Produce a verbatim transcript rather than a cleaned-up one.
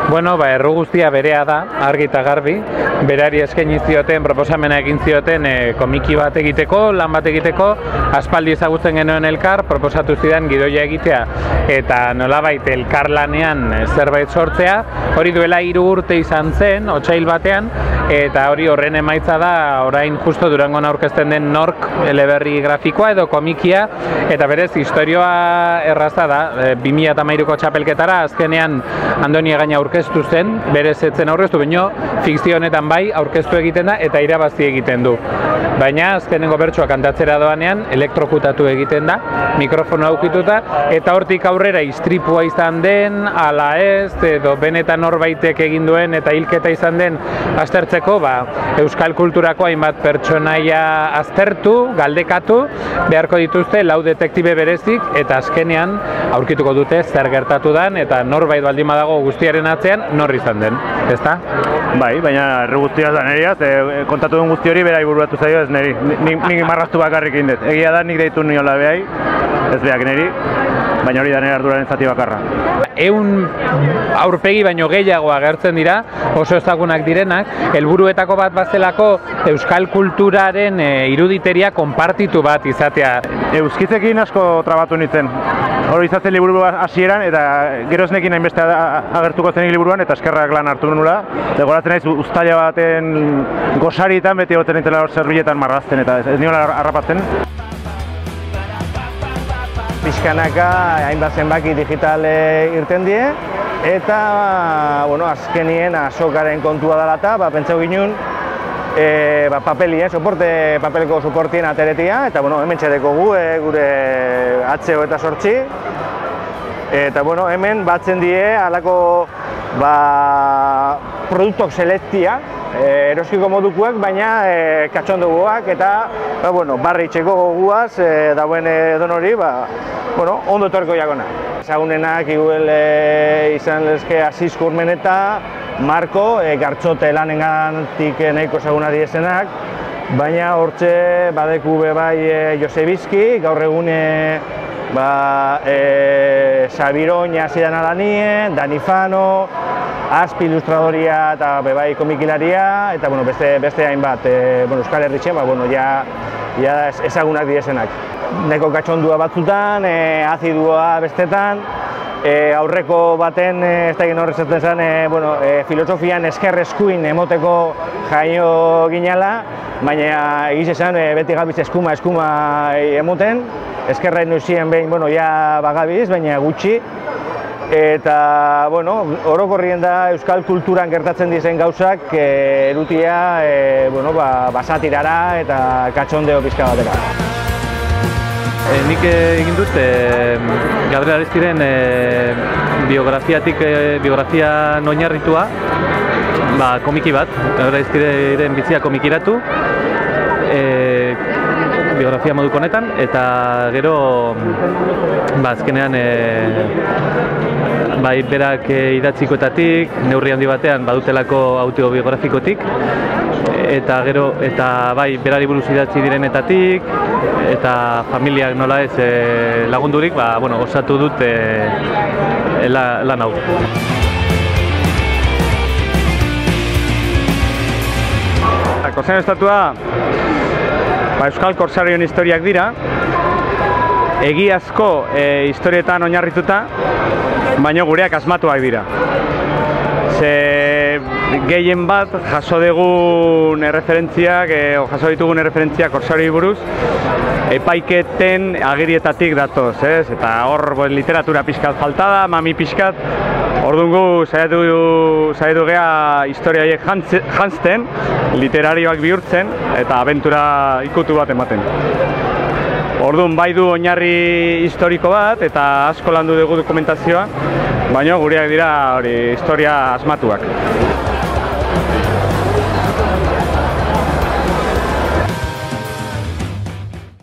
Bueno, ba, erru guztia berea da, argi eta garbi. Berari eskaini zioten, proposamena egin zioten e, komiki bat egiteko, lan bat egiteko, aspaldi ezagutzen genuen elkar, proposatu zidan gidoia egitea eta nolabait elkarlanean e, zerbait sortzea. Hori duela hiru urte izan zen, otsail batean, eta hori horren emaitza da orain justo Durangon aurkezten den Nork eleberri grafikoa edo komikia, eta berez istorioa erraza da, e, bi mila hamairuko txapelketara azkenean Andoni Egaña aurkeztu zen, berez etzen aurkeztu, baino fikzio honetan bai aurkeztu egiten da eta irabazi egiten du. Baina azkenengo bertsoa kantatzera doanean elektrokutatu egiten da, mikrofono aukituta, eta hortik aurrera istripua izan den, ala ez, edo benetan norbaitek egin duen eta hilketa izan den aztertzeko, ba, euskal kulturako hainbat pertsonaia aztertu, galdekatu, beharko dituzte lau detektibe berezik, eta azkenean aurkituko dute zer gertatu den, eta norbait baldin badago guztiaren atzean, nor izan den, ezta? Bai, baina erru guztia da niri, e, kontatu duen guzti hori berai bururatu zaio ez niri, nik marraztu bakarrik indet. Egia da nik deitu niola behai, ez beak niri, baina hori da nire arduraren zati bakarra. Ehun aurpegi baino gehiago agertzen dira, oso ezagunak direnak, helburuetako bat bazelako euskal kulturaren e, iruditeria konpartitu bat izatea. Euskitzekin asko trabatu nintzen. Hori izatzen liburu hasieran eta gero ez nekin hainbeste agertuko zenik liburuan eta eskerrak lan hartu nula. Degoratzen naiz uztaila baten gosaritan beti egoten nintzela hor zerbiletan marrazten eta ez niola harrapatzen. Pixkanaka hainbat zenbaki digital irten die eta bueno, azkenien azokaren kontua dela eta ba, pentsau ginen E, ba, papeli, eh, soporte, papeleko soportien ateretia, eta bueno, hemen txedeko gu, eh, gure atzeo eta sortzi. Eta bueno, hemen batzen die alako ba, produktok selektia, e, eroskiko modukoak, baina e, katxondoguak eta ba, bueno, barri txeko goguaz, e, dauen edon hori, ba, bueno, ondo etorko jakona. Ezagunenak iguel e, izan lezke Asisko Urmeneta, Marko, e, Gartxote lanengantik nahiko ezaguna diesenak, baina hortxe badeku be bai e, Josebizki, gaur egune ba, e, Sabiroñ hasidan alanie, Danifano, Aspi ilustradoria eta be bai komikilaria, eta bueno, beste, beste hainbat e, bueno, Euskal Herritxen, ba, bueno, ja, ja ezagunak diesenak. Neko katxondua batzutan, e, azidua bestetan, E, aurreko baten, e, ez da egin horrezatzen zen, e, bueno, e, filosofian esker eskuin emoteko jaio ginala, baina egiz esan e, beti gabiz eskuma eskuma emoten, eskerra inuzien behin, bueno, ja bagabiz, baina gutxi. Eta, bueno, orokorrien da euskal kulturan gertatzen dizen gauzak e, erutia, e, bueno, ba, basatirara eta katxondeo pizka batera. E, nik egin dut e, Gabriel Aristiren e, biografiatik e, biografian oinarritua ba, komiki bat, Gabriel Aristiren bizia komikiratu e, biografia moduko honetan, eta gero ba, azkenean e, bai, berak e, idatzikoetatik, neurri handi batean badutelako autobiografikotik, eta gero, eta bai, berari buruz idatzi direnetatik, eta familiak nola ez e, lagundurik, ba, bueno, osatu dut e, la, lan hau. Korsario estatua ba, euskal korsarioen historiak dira, egiazko e, historietan oinarrituta, baina gureak asmatuak dira. Ze gehien bat jaso dugun erreferentziak, e, o jaso ditugun erreferentziak korsarioi buruz, epaiketen agirietatik datoz, ez? Eta hor bo, literatura pixkat falta da, mami pixkat, orduan gu saiatu, saiatu geha historia horiek jantzten, literarioak bihurtzen, eta abentura ikutu bat ematen. Orduan bai du oinarri historiko bat, eta asko landu dugu dokumentazioa, baina gureak dira hori historia asmatuak.